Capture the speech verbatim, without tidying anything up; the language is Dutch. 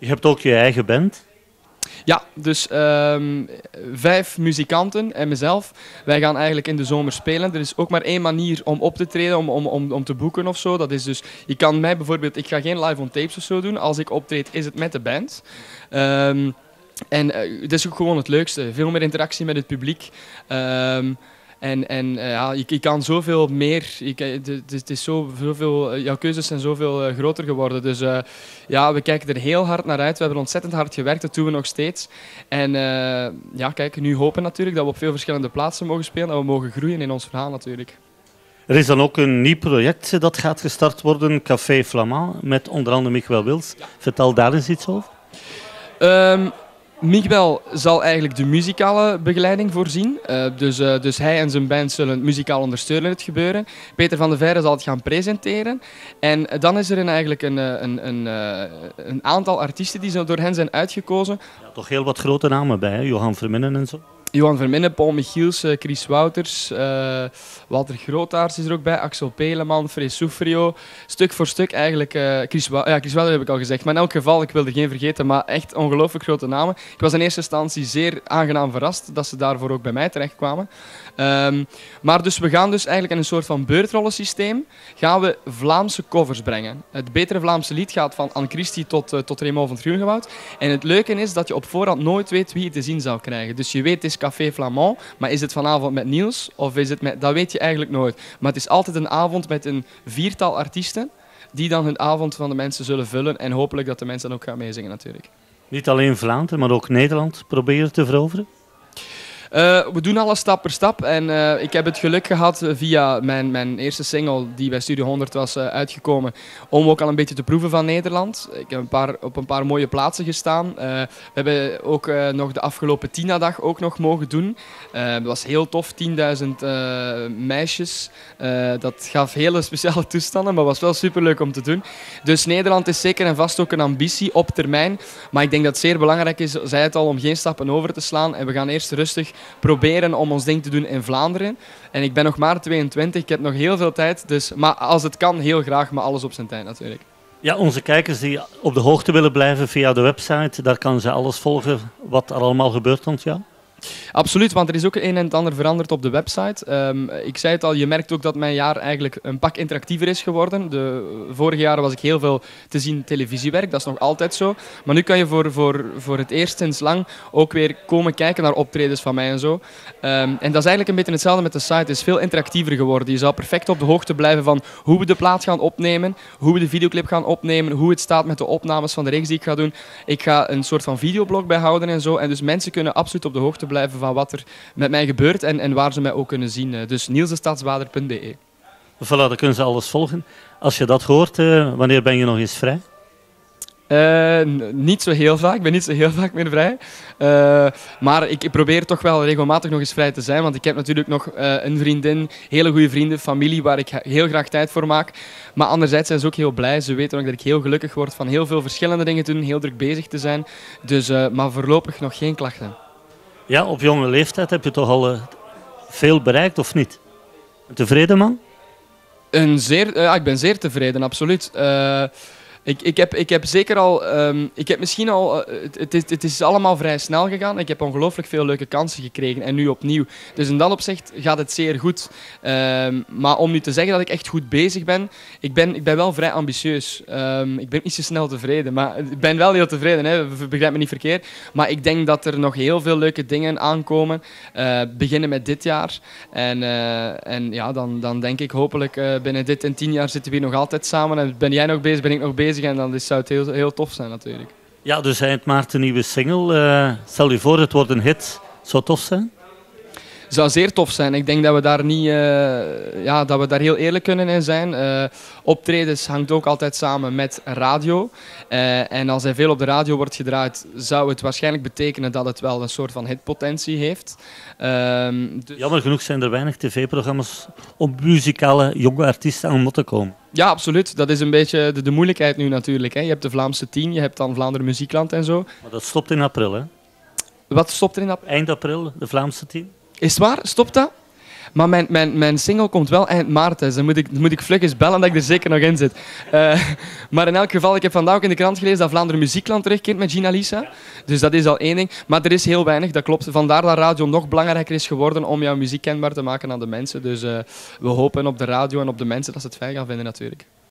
Je hebt ook je eigen band. Ja, dus um, vijf muzikanten en mezelf. Wij gaan eigenlijk in de zomer spelen. Er is ook maar één manier om op te treden, om, om, om, om te boeken of zo. Dat is dus, je kan mij bijvoorbeeld, ik ga geen live on tapes of zo doen. Als ik optreed, is het met de band. Um, en uh, dat is ook gewoon het leukste. Veel meer interactie met het publiek. Um, En, en uh, ja, je, je kan zoveel meer. Je, het, het is zo, zoveel, jouw keuzes zijn zoveel uh, groter geworden. Dus uh, ja, we kijken er heel hard naar uit. We hebben ontzettend hard gewerkt, dat doen we nog steeds. En uh, ja, kijk, nu hopen natuurlijk dat we op veel verschillende plaatsen mogen spelen. Dat we mogen groeien in ons verhaal natuurlijk. Er is dan ook een nieuw project dat gaat gestart worden, Café Flamand, met onder andere Miguel Wils. Ja. Vertel daar eens iets over. Um, Miguel zal eigenlijk de muzikale begeleiding voorzien. Uh, dus, uh, dus hij en zijn band zullen muzikaal ondersteunen het gebeuren. Peter van de Veire zal het gaan presenteren. En uh, dan is er een, eigenlijk een, een, een, uh, een aantal artiesten die zo door hen zijn uitgekozen. Ja, toch heel wat grote namen bij, hè? Johan Verminnen en zo. Johan Verminnen, Paul Michiels, uh, Chris Wouters, uh, Walter Grootaars is er ook bij, Axel Peleman, Free Soufrio. Stuk voor stuk eigenlijk. Uh, Chris, Wa ja, Chris Wouters heb ik al gezegd, maar in elk geval, ik wil er geen vergeten, maar echt ongelooflijk grote namen. Ik was in eerste instantie zeer aangenaam verrast dat ze daarvoor ook bij mij terechtkwamen. Um, maar dus we gaan dus eigenlijk in een soort van beurtrollensysteem gaan we Vlaamse covers brengen. Het betere Vlaamse lied gaat van Anne Christie tot, uh, tot Raymond van het Groengewoud. En het leuke is dat je op voorhand nooit weet wie je te zien zou krijgen. Dus je weet, het is Café Flamand, maar is het vanavond met Niels of is het met... Dat weet je eigenlijk nooit. Maar het is altijd een avond met een viertal artiesten die dan hun avond van de mensen zullen vullen en hopelijk dat de mensen dan ook gaan meezingen natuurlijk. Niet alleen Vlaanderen, maar ook Nederland proberen te veroveren? Uh, we doen alles stap per stap en uh, ik heb het geluk gehad uh, via mijn, mijn eerste single die bij Studio honderd was uh, uitgekomen om ook al een beetje te proeven van Nederland. Ik heb een paar, op een paar mooie plaatsen gestaan. Uh, we hebben ook uh, nog de afgelopen Tina-dag ook nog mogen doen. Uh, dat was heel tof, tienduizend uh, meisjes. Uh, dat gaf hele speciale toestanden, maar was wel superleuk om te doen. Dus Nederland is zeker en vast ook een ambitie op termijn. Maar ik denk dat het zeer belangrijk is, zei het al, om geen stappen over te slaan. En we gaan eerst rustig proberen om ons ding te doen in Vlaanderen. En ik ben nog maar tweeëntwintig, ik heb nog heel veel tijd. Dus, maar als het kan, heel graag, maar alles op zijn tijd natuurlijk. Ja, onze kijkers die op de hoogte willen blijven via de website, daar kan ze alles volgen wat er allemaal gebeurt rond jou. Absoluut, want er is ook een en het ander veranderd op de website. Um, ik zei het al, je merkt ook dat mijn jaar eigenlijk een pak interactiever is geworden. De vorige jaren was ik heel veel te zien televisiewerk, dat is nog altijd zo. Maar nu kan je voor, voor, voor het eerst sinds lang ook weer komen kijken naar optredens van mij en zo. Um, en dat is eigenlijk een beetje hetzelfde met de site. Het is veel interactiever geworden. Je zou perfect op de hoogte blijven van hoe we de plaat gaan opnemen, hoe we de videoclip gaan opnemen, hoe het staat met de opnames van de reeks die ik ga doen. Ik ga een soort van videoblog bijhouden en zo. En dus mensen kunnen absoluut op de hoogte blijven van wat er met mij gebeurt en, en waar ze mij ook kunnen zien. Dus niels de stadsbader punt b e. Voilà, dan kunnen ze alles volgen. Als je dat hoort, uh, wanneer ben je nog eens vrij? Uh, niet zo heel vaak, ik ben niet zo heel vaak meer vrij. Uh, maar ik probeer toch wel regelmatig nog eens vrij te zijn, want ik heb natuurlijk nog uh, een vriendin, hele goede vrienden, familie waar ik heel graag tijd voor maak. Maar anderzijds zijn ze ook heel blij. Ze weten ook dat ik heel gelukkig word van heel veel verschillende dingen te doen, heel druk bezig te zijn. Dus, uh, maar voorlopig nog geen klachten. Ja, op jonge leeftijd heb je toch al uh, veel bereikt, of niet? Een tevreden man? Een zeer, uh, ja, ik ben zeer tevreden, absoluut. Uh, ik, ik, heb, ik heb zeker al... Um, ik heb misschien al... Uh, het, het, is, het is allemaal vrij snel gegaan. Ik heb ongelooflijk veel leuke kansen gekregen. En nu opnieuw. Dus in dat opzicht gaat het zeer goed. Um, maar om nu te zeggen dat ik echt goed bezig ben... Ik ben, ik ben wel vrij ambitieus. Um, ik ben niet zo snel tevreden. Maar ik ben wel heel tevreden. Hè. Begrijp me niet verkeerd. Maar ik denk dat er nog heel veel leuke dingen aankomen. Uh, beginnen met dit jaar. En, uh, en ja, dan, dan denk ik hopelijk uh, binnen dit en tien jaar zitten we hier nog altijd samen. En ben jij nog bezig, ben ik nog bezig. En dan zou het heel, heel tof zijn natuurlijk. Ja, dus eind maart een nieuwe single. Uh, stel je voor, het wordt een hit. Zou het tof zijn? Zou zeer tof zijn. Ik denk dat we daar, niet, uh, ja, dat we daar heel eerlijk kunnen in zijn. Uh, optredens hangt ook altijd samen met radio. Uh, en als er veel op de radio wordt gedraaid, zou het waarschijnlijk betekenen dat het wel een soort van hitpotentie heeft. Uh, dus... Jammer genoeg zijn er weinig tv-programma's om muzikale jonge artiesten aan bod te komen. Ja, absoluut. Dat is een beetje de, de moeilijkheid nu natuurlijk. Hè. Je hebt de Vlaamse tien, je hebt dan Vlaanderen Muziekland en zo. Maar dat stopt in april, hè? Wat stopt er in april? Eind april, de Vlaamse tien. Is het waar? Stopt dat? Maar mijn, mijn, mijn single komt wel eind maart, dus dan moet ik, dan moet ik vlug eens bellen dat ik er zeker nog in zit. Uh, maar in elk geval, ik heb vandaag ook in de krant gelezen dat Vlaanderen Muziekland terugkeert met Gina Lisa. Dus dat is al één ding. Maar er is heel weinig, dat klopt. Vandaar dat radio nog belangrijker is geworden om jouw muziek kenbaar te maken aan de mensen. Dus uh, we hopen op de radio en op de mensen dat ze het fijn gaan vinden natuurlijk.